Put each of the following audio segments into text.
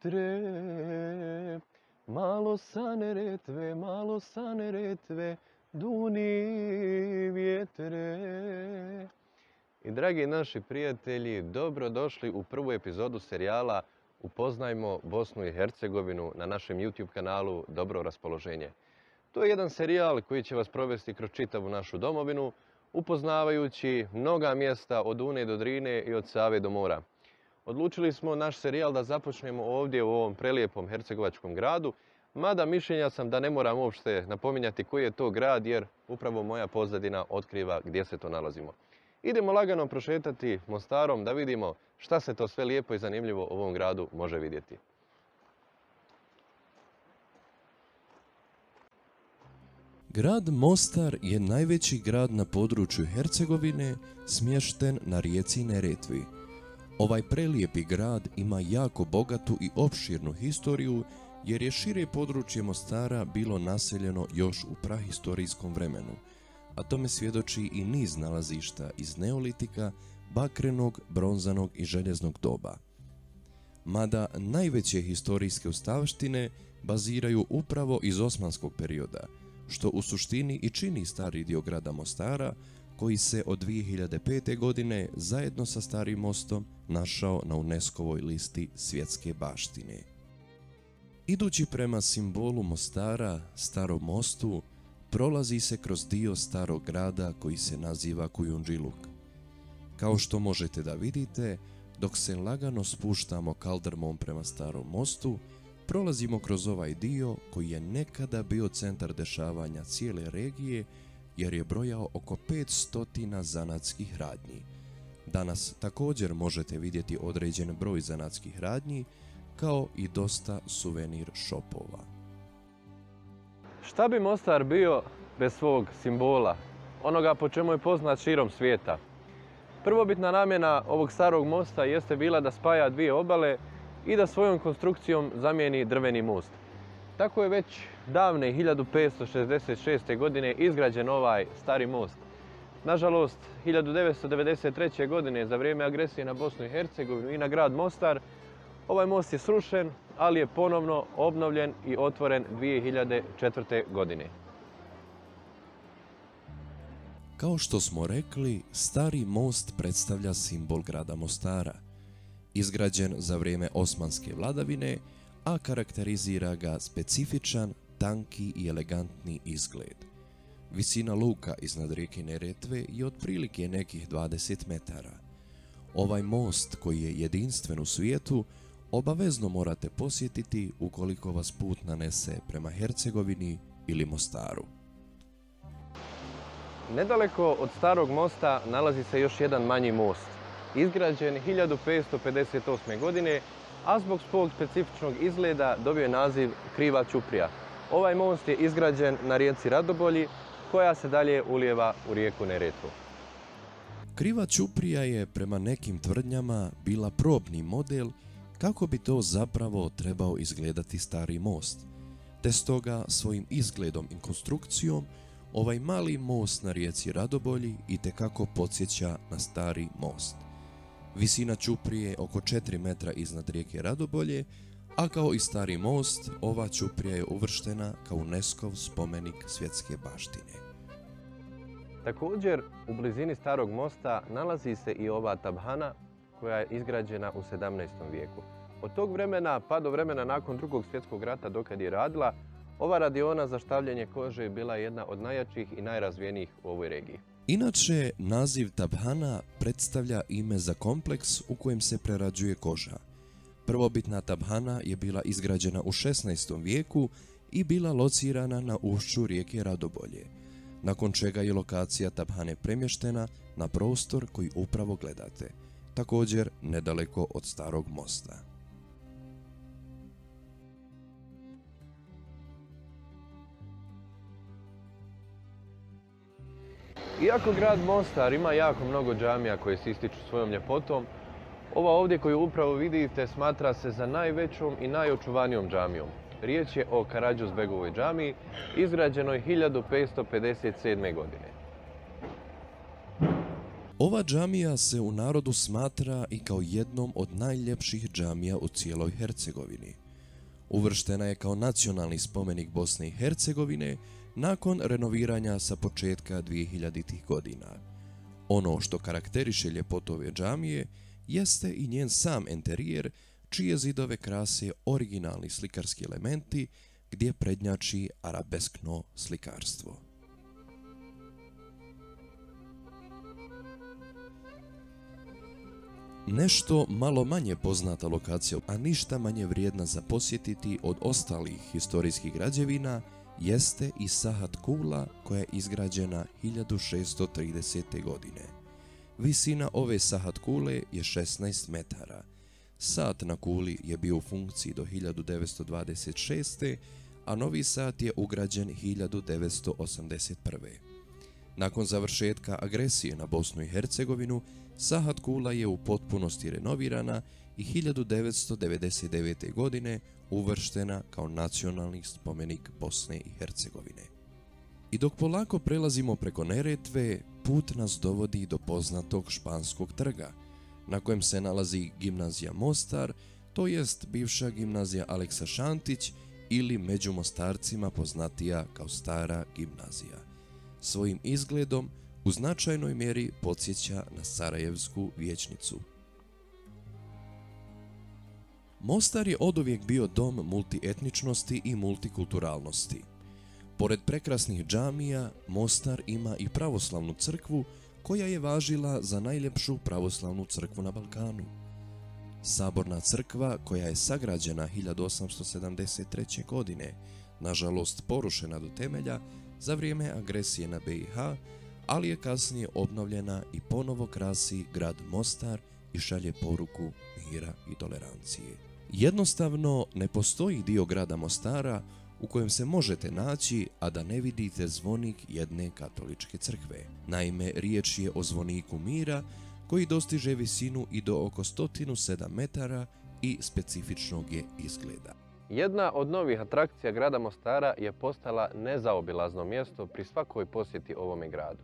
vjetre, malo sa Neretve, duni vjetre. I dragi naši prijatelji, dobrodošli u prvu epizodu serijala Upoznajmo Bosnu i Hercegovinu na našem YouTube kanalu Dobro raspoloženje. To je jedan serijal koji će vas provesti kroz čitavu našu domovinu, upoznavajući mnoga mjesta od Une do Drine i od Save do mora. Odlučili smo naš serijal da započnemo ovdje u ovom prelijepom hercegovačkom gradu, mada mišljenja sam da ne moram uopšte napominjati koji je to grad, jer upravo moja pozadina otkriva gdje se to nalazimo. Idemo lagano prošetati Mostarom da vidimo šta se to sve lijepo i zanimljivo u ovom gradu može vidjeti. Grad Mostar je najveći grad na području Hercegovine, smješten na rijeci Neretvi. Ovaj prelijepi grad ima jako bogatu i opširnu historiju, jer je šire područje Mostara bilo naseljeno još u prahistorijskom vremenu, a tome svjedoči i niz nalazišta iz neolitika, bakrenog, bronzanog i željeznog doba. Mada najveće historijske ostavštine baziraju upravo iz osmanskog perioda, što u suštini i čini stari dio grada Mostara, koji se od 2005. godine zajedno sa Starim mostom našao na UNESCO-voj listi svjetske baštine. Idući prema simbolu Mostara, Starom mostu, prolazi se kroz dio starog grada koji se naziva Kujundžiluk. Kao što možete da vidite, dok se lagano spuštamo kaldrmom prema Starom mostu, prolazimo kroz ovaj dio koji je nekada bio centar dešavanja cijele regije, jer je brojao oko 500 zanatskih radnji. Danas također možete vidjeti određen broj zanatskih radnji, kao i dosta suvenir šopova. Šta bi Mostar bio bez svog simbola, onoga po čemu je poznat širom svijeta? Prvobitna namjena ovog starog mosta jeste bila da spaja dvije obale i da svojom konstrukcijom zamijeni drveni most. Tako je već davne 1566. godine izgrađen ovaj stari most. Nažalost, 1993. godine za vrijeme agresije na Bosnu i Hercegovinu i na grad Mostar, ovaj most je srušen, ali je ponovno obnovljen i otvoren 2004. godine. Kao što smo rekli, stari most predstavlja simbol grada Mostara, izgrađen za vrijeme osmanske vladavine, a karakterizira ga specifičan, tanki i elegantni izgled. Visina luka iznad rijeke Neretve je otprilike nekih 20 metara. Ovaj most, koji je jedinstven u svijetu, obavezno morate posjetiti ukoliko vas put nanese prema Hercegovini ili Mostaru. Nedaleko od starog mosta nalazi se još jedan manji most, izgrađen 1558. godine, a zbog svog specifičnog izgleda dobio je naziv Kriva ćuprija. Ovaj most je izgrađen na rijeci Radobolji, koja se dalje ulijeva u rijeku Neretvu. Kriva ćuprija je prema nekim tvrdnjama bila probni model kako bi to zapravo trebao izgledati stari most, te stoga svojim izgledom i konstrukcijom ovaj mali most na rijeci Radobolji itekako podsjeća na stari most. Visina ćuprije je oko 4 metra iznad rijeke Radobolje, a kao i stari most, ova ćuprija je uvrštena kao UNESCO-v spomenik svjetske baštine. Također, u blizini starog mosta nalazi se i ova tabhana koja je izgrađena u 17. vijeku. Od tog vremena pa do vremena nakon Drugog svjetskog rata dokad je radila, ova radiona za štavljenje kože je bila jedna od najjačih i najrazvijenijih u ovoj regiji. Inače, naziv tabhana predstavlja ime za kompleks u kojem se prerađuje koža. Prvobitna tabhana je bila izgrađena u 16. vijeku i bila locirana na ušću rijeke Radobolje, nakon čega je lokacija tabhane premještena na prostor koji upravo gledate, također nedaleko od starog mosta. Iako grad Mostar ima jako mnogo džamija koje se ističu svojom ljepotom, ova ovdje koju upravo vidite smatra se za najvećom i najočuvanijom džamijom. Riječ je o Karađozbegovoj džamiji, izgrađenoj 1557. godine. Ova džamija se u narodu smatra i kao jednom od najljepših džamija u cijeloj Hercegovini. Uvrštena je kao nacionalni spomenik Bosne i Hercegovine nakon renoviranja sa početka 2000-ih godina. Ono što karakteriše ljepotu ove džamije jeste i njen sam enterijer, čije zidove krase originalni slikarski elementi gdje prednjači arabeskno slikarstvo. Nešto malo manje poznata lokacija, a ništa manje vrijedna za posjetiti od ostalih historijskih građevina, jeste i Sahat Kula koja je izgrađena 1630. godine. Visina ove Sahat Kule je 16 metara. Sat na kuli je bio u funkciji do 1926. a novi sat je ugrađen 1981. Nakon završetka agresije na Bosnu i Hercegovinu, Sahat Kula je u potpunosti renovirana i 1999. godine uvrštena kao nacionalni spomenik Bosne i Hercegovine. I dok polako prelazimo preko Neretve, put nas dovodi do poznatog Španskog trga, na kojem se nalazi gimnazija Mostar, to jest bivša gimnazija Aleksa Šantić ili među Mostarcima poznatija kao Stara gimnazija. Svojim izgledom u značajnoj mjeri podsjeća na Sarajevsku vijećnicu. Mostar je oduvijek bio dom multietničnosti i multikulturalnosti. Pored prekrasnih džamija, Mostar ima i pravoslavnu crkvu koja je važila za najljepšu pravoslavnu crkvu na Balkanu. Saborna crkva koja je sagrađena 1873. godine, nažalost porušena do temelja za vrijeme agresije na BiH, ali je kasnije obnovljena i ponovo krasi grad Mostar i šalje poruku mira i tolerancije. Jednostavno, ne postoji dio grada Mostara u kojem se možete naći, a da ne vidite zvonik jedne katoličke crkve. Naime, riječ je o zvoniku mira koji dostiže visinu i do oko 107 metara i specifičnog je izgleda. Jedna od novih atrakcija grada Mostara je postala nezaobilazno mjesto pri svakoj posjeti ovome gradu.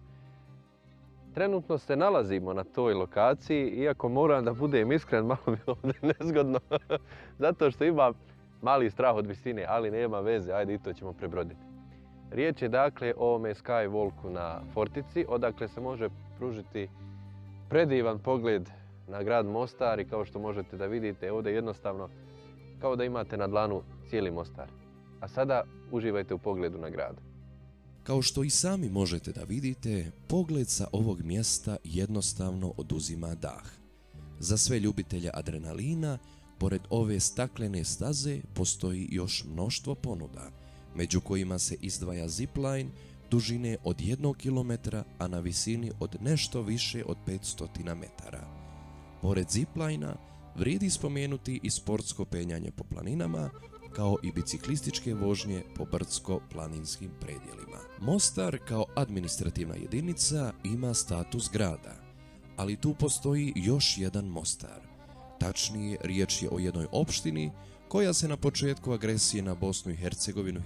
Trenutno se nalazimo na toj lokaciji, iako moram da budem iskren, malo mi ovdje nezgodno, zato što imam mali strah od visine, ali nema veze, ajde i to ćemo prebroditi. Riječ je dakle o ovome skywalku na Fortici, odakle se može pružiti predivan pogled na grad Mostar i kao što možete da vidite ovdje jednostavno kao da imate na dlanu cijeli Mostar. A sada uživajte u pogledu na grad. Kao što i sami možete da vidite, pogled sa ovog mjesta jednostavno oduzima dah. Za sve ljubitelje adrenalina, pored ove staklene staze postoji još mnoštvo ponuda, među kojima se izdvaja zipline dužine od 1 km, a na visini od nešto više od 500 metara. Pored ziplina vrijedi spomenuti i sportsko penjanje po planinama, kao i biciklističke vožnje po brdsko-planinskim predjelima. Mostar kao administrativna jedinica ima status grada, ali tu postoji još jedan Mostar. Tačnije, riječ je o jednoj opštini koja se na početku agresije na Bosnu i Hercegovinu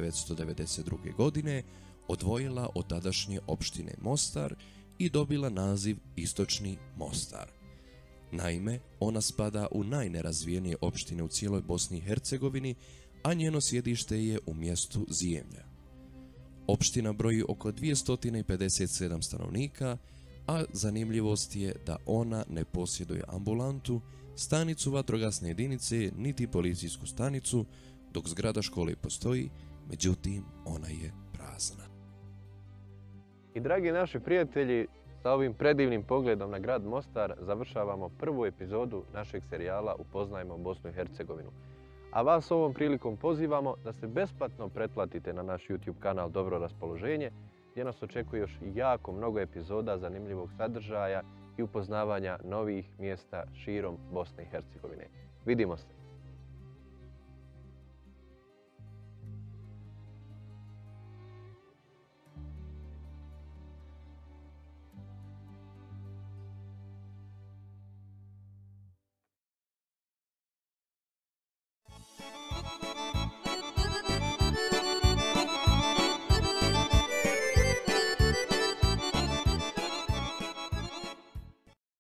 1992. godine odvojila od tadašnje opštine Mostar i dobila naziv Istočni Mostar. Naime, ona spada u najnerazvijenije opštine u cijeloj Bosni i Hercegovini, a njeno sjedište je u mjestu Zijemlja. Opština broji oko 257 stanovnika, a zanimljivost je da ona ne posjeduje ambulantu, stanicu vatrogasne jedinice niti policijsku stanicu, dok zgrada škole postoji, međutim ona je prazna. I dragi naši prijatelji, sa ovim predivnim pogledom na grad Mostar završavamo prvu epizodu našeg serijala Upoznajmo Bosnu i Hercegovinu. A vas ovom prilikom pozivamo da se besplatno pretplatite na naš YouTube kanal Dobro raspoloženje, gdje nas očekuje još jako mnogo epizoda zanimljivog sadržaja i upoznavanja novih mjesta širom Bosne i Hercegovine. Vidimo se!